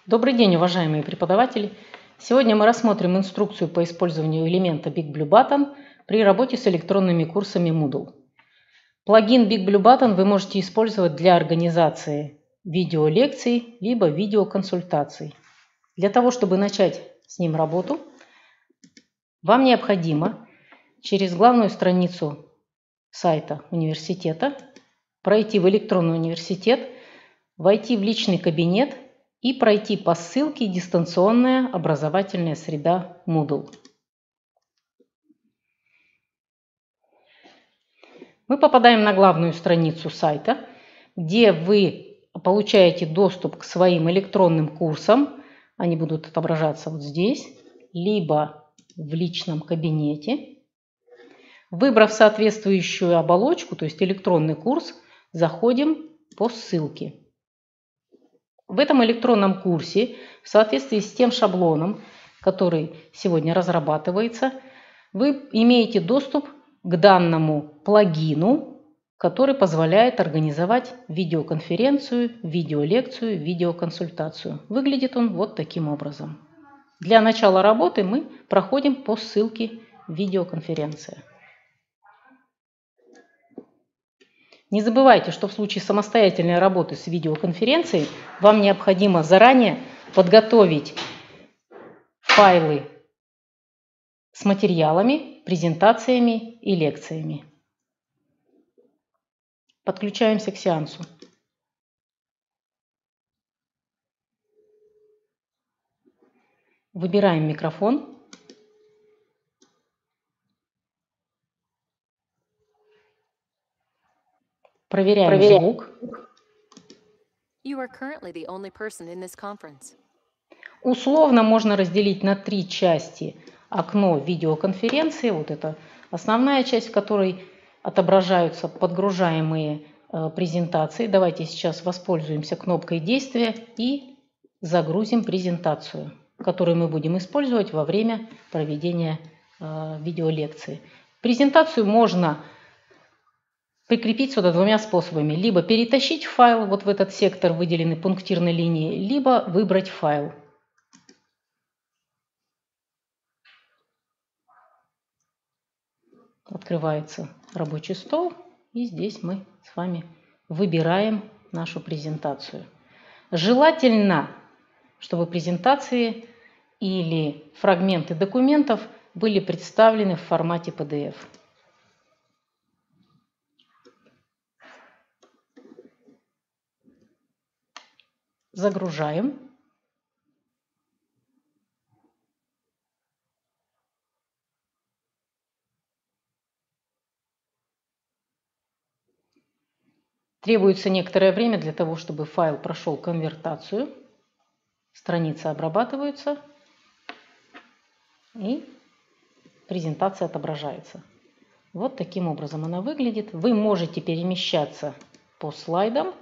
Добрый день, уважаемые преподаватели! Сегодня мы рассмотрим инструкцию по использованию элемента Big Blue Button при работе с электронными курсами Moodle. Плагин Big Blue Button вы можете использовать для организации видеолекций либо видеоконсультаций. Для того, чтобы начать с ним работу, вам необходимо через главную страницу сайта университета пройти в электронный университет, войти в личный кабинет и пройти по ссылке «Дистанционная образовательная среда Moodle». Мы попадаем на главную страницу сайта, где вы получаете доступ к своим электронным курсам. Они будут отображаться вот здесь, либо в личном кабинете. Выбрав соответствующую оболочку, то есть электронный курс, заходим по ссылке. В этом электронном курсе, в соответствии с тем шаблоном, который сегодня разрабатывается, вы имеете доступ к данному плагину, который позволяет организовать видеоконференцию, видеолекцию, видеоконсультацию. Выглядит он вот таким образом. Для начала работы мы проходим по ссылке «Видеоконференция». Не забывайте, что в случае самостоятельной работы с видеоконференцией вам необходимо заранее подготовить файлы с материалами, презентациями и лекциями. Подключаемся к сеансу. Выбираем микрофон. Проверяем звук. Условно можно разделить на 3 части окно видеоконференции. Вот это основная часть, в которой отображаются подгружаемые презентации. Давайте сейчас воспользуемся кнопкой действия и загрузим презентацию, которую мы будем использовать во время проведения видеолекции. Презентацию можно прикрепить сюда двумя способами. Либо перетащить файл вот в этот сектор, выделенный пунктирной линией, либо выбрать файл. Открывается рабочий стол, и здесь мы с вами выбираем нашу презентацию. Желательно, чтобы презентации или фрагменты документов были представлены в формате PDF. Загружаем. Требуется некоторое время для того, чтобы файл прошел конвертацию. Страницы обрабатываются и презентация отображается. Вот таким образом она выглядит. Вы можете перемещаться по слайдам.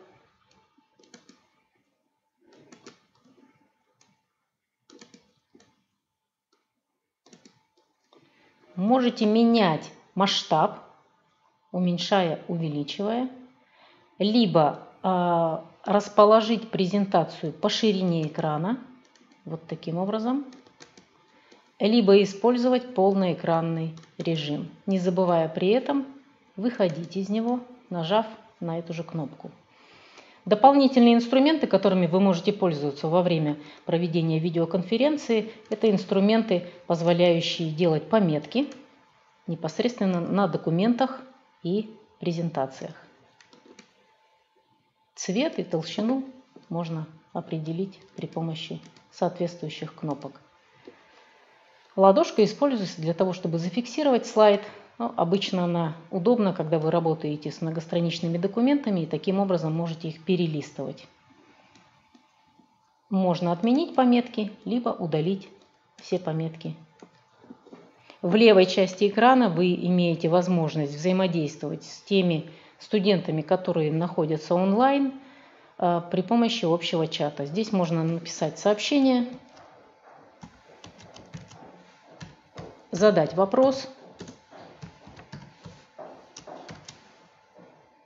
Можете менять масштаб, уменьшая, увеличивая, либо расположить презентацию по ширине экрана, вот таким образом, либо использовать полноэкранный режим, не забывая при этом выходить из него, нажав на эту же кнопку. Дополнительные инструменты, которыми вы можете пользоваться во время проведения видеоконференции, это инструменты, позволяющие делать пометки непосредственно на документах и презентациях. Цвет и толщину можно определить при помощи соответствующих кнопок. Ладошка используется для того, чтобы зафиксировать слайд. Обычно она удобна, когда вы работаете с многостраничными документами, и таким образом можете их перелистывать. Можно отменить пометки, либо удалить все пометки. В левой части экрана вы имеете возможность взаимодействовать с теми студентами, которые находятся онлайн, при помощи общего чата. Здесь можно написать сообщение, задать вопрос.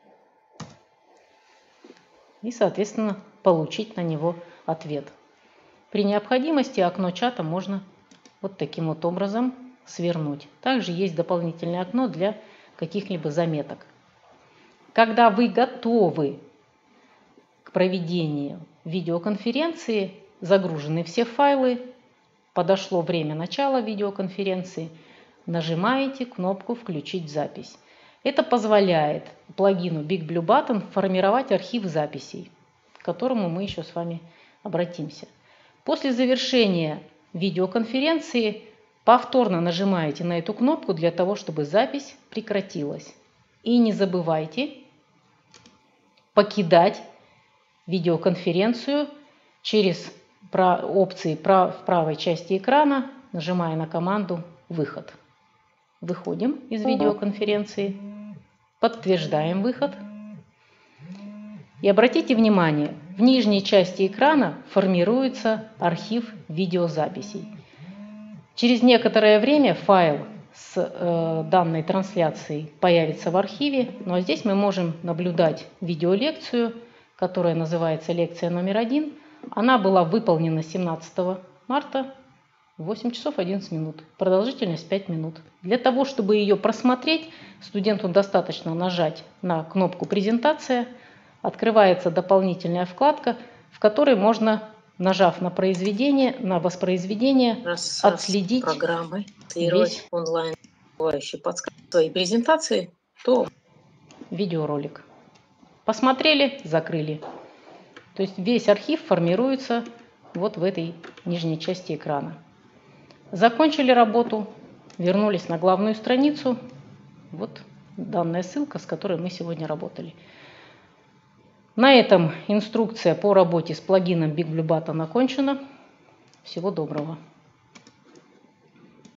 И, соответственно, получить на него ответ. При необходимости окно чата можно вот таким вот образом свернуть. Также есть дополнительное окно для каких-либо заметок. Когда вы готовы к проведению видеоконференции, загружены все файлы, подошло время начала видеоконференции, нажимаете кнопку «Включить запись». Это позволяет плагину BigBlueButton формировать архив записей, к которому мы еще с вами обратимся. После завершения видеоконференции повторно нажимаете на эту кнопку для того, чтобы запись прекратилась. И не забывайте покидать видеоконференцию через опции в правой части экрана, нажимая на команду «Выход». Выходим из видеоконференции, подтверждаем выход. И обратите внимание, в нижней части экрана формируется архив видеозаписей. Через некоторое время файл с данной трансляцией появится в архиве, ну а здесь мы можем наблюдать видеолекцию, которая называется лекция номер 1. Она была выполнена 17 марта в 8 часов 11 минут. Продолжительность 5 минут. Для того, чтобы ее просмотреть, студенту достаточно нажать на кнопку «Презентация». Открывается дополнительная вкладка, в которой можно, нажав на воспроизведение, отследить программы, весь онлайн своей презентации, то видеоролик. Посмотрели, закрыли. То есть весь архив формируется вот в этой нижней части экрана. Закончили работу, вернулись на главную страницу. Вот данная ссылка, с которой мы сегодня работали. На этом инструкция по работе с плагином BigBlueButton окончена. Всего доброго.